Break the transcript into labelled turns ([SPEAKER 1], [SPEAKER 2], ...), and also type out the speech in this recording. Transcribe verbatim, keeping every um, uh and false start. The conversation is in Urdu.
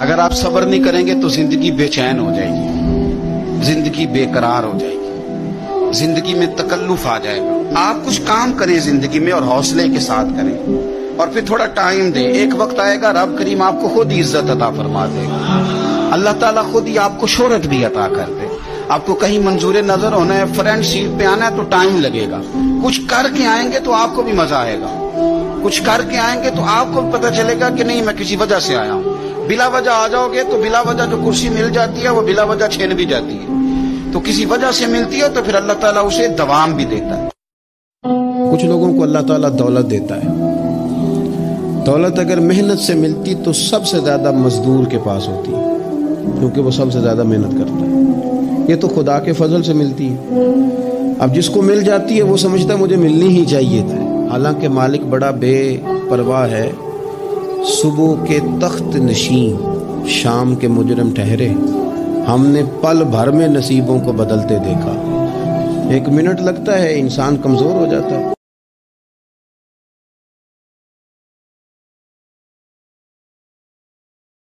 [SPEAKER 1] اگر آپ صبر نہیں کریں گے تو زندگی بے چین ہو جائے گی، زندگی بے قرار ہو جائے گی، زندگی میں تکلف آ جائے گا۔ آپ کچھ کام کریں زندگی میں اور حوصلے کے ساتھ کریں، اور پھر تھوڑا ٹائم دیں۔ ایک وقت آئے گا رب کریم آپ کو خود ہی عزت عطا فرما دے گا، اللہ تعالیٰ خود ہی آپ کو شہرت بھی عطا کر دے۔ آپ کو کہیں منظور نظر ہونا ہے، فرنٹ سیٹ پہ آنا ہے تو ٹائم لگے گا، کچھ کر کے آئیں گے تو آپ کو بھی مزہ آئے گا، کچھ کر کے آئیں گے تو آپ کو بھی پتہ چلے گا کہ نہیں میں کسی وجہ سے آیا ہوں۔ بلا وجہ آ جاؤ گے تو بلا وجہ جو کرسی مل جاتی ہے وہ بلا وجہ چھین بھی جاتی ہے، تو کسی وجہ سے ملتی ہے تو پھر اللہ تعالیٰ اسے دوام بھی دیتا ہے۔
[SPEAKER 2] کچھ لوگوں کو اللہ تعالیٰ دولت دیتا ہے، دولت اگر محنت سے ملتی تو سب سے زیادہ مزدور کے پاس ہوتی ہے، کیونکہ وہ سب سے زیادہ محنت کرتا ہے۔ یہ تو خدا کے فضل سے ملتی ہے۔ اب جس کو مل جاتی ہے وہ سمجھتا ہے مجھے ملنی ہی چاہیے تھا، حالانکہ مالک بڑا بے پرواہ ہے۔ صبح کے تخت نشین شام کے مجرم ٹھہرے، ہم نے پل بھر میں نصیبوں کو بدلتے دیکھا۔ ایک منٹ لگتا ہے انسان کمزور ہو جاتا ہے۔